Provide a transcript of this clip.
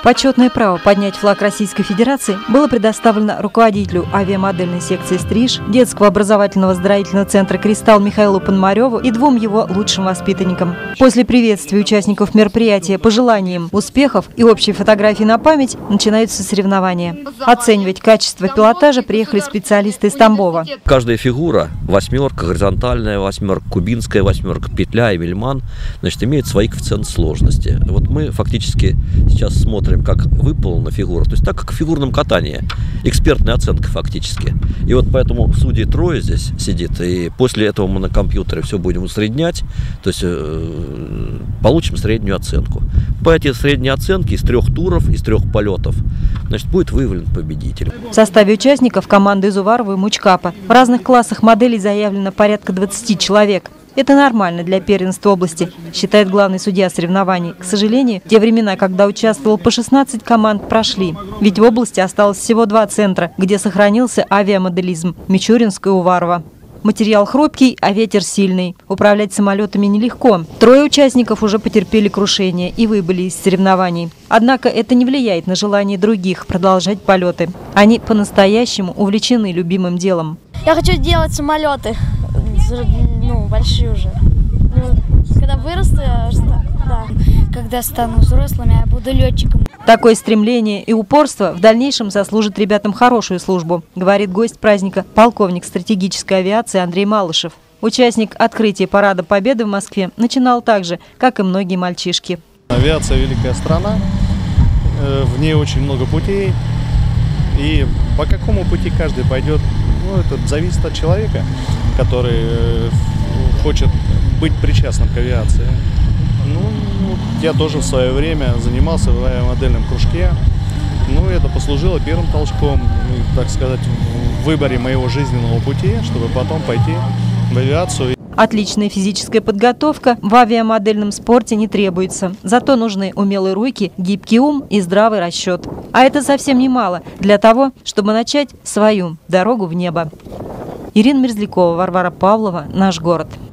Почетное право поднять флаг Российской Федерации было предоставлено руководителю авиамодельной секции «Стриж», детского образовательно-оздоровительного центра «Кристалл» Михаилу Пономареву и двум его лучшим воспитанникам. После приветствия участников мероприятия пожеланием успехов и общей фотографии на память начинаются соревнования. Оценивать качество пилотажа приехали специалисты из Тамбова. Каждая фигура, восьмерка, горизонтальная восьмерка, кубинская восьмерка, петля и вельман, значит, имеет свои коэффициенты сложности. Вот мы фактически сейчас смотрим, как выполнена фигура, то есть так, как в фигурном катании, экспертная оценка фактически. И вот поэтому судей трое здесь сидит, и после этого мы на компьютере все будем усреднять, то есть получим среднюю оценку. По этой средней оценке из 3 туров, из 3 полетов, значит, будет выявлен победитель. В составе участников команды из Уварова и Мучкапа в разных классах моделей заявлено порядка 20 человек. Это нормально для первенства области, считает главный судья соревнований. К сожалению, те времена, когда участвовало по 16 команд, прошли. Ведь в области осталось всего 2 центра, где сохранился авиамоделизм – Мичуринск и Уварова. Материал хрупкий, а ветер сильный. Управлять самолетами нелегко. 3 участников уже потерпели крушение и выбыли из соревнований. Однако это не влияет на желание других продолжать полеты. Они по-настоящему увлечены любимым делом. Я хочу делать самолеты, большие уже. Когда вырасту, да. Когда стану взрослым, я буду летчиком. Такое стремление и упорство в дальнейшем сослужит ребятам хорошую службу, говорит гость праздника, полковник стратегической авиации Андрей Малышев. Участник открытия Парада Победы в Москве начинал так же, как и многие мальчишки. Авиация – великая страна, в ней очень много путей, и по какому пути каждый пойдет, это зависит от человека, который хочет быть причастным к авиации. Я тоже в свое время занимался в авиамодельном кружке. Это послужило первым толчком, так сказать, в выборе моего жизненного пути, чтобы потом пойти в авиацию. Отличная физическая подготовка в авиамодельном спорте не требуется. Зато нужны умелые руки, гибкий ум и здравый расчет. А это совсем немало для того, чтобы начать свою дорогу в небо. Ирина Мерзлякова, Варвара Павлова, «Наш город».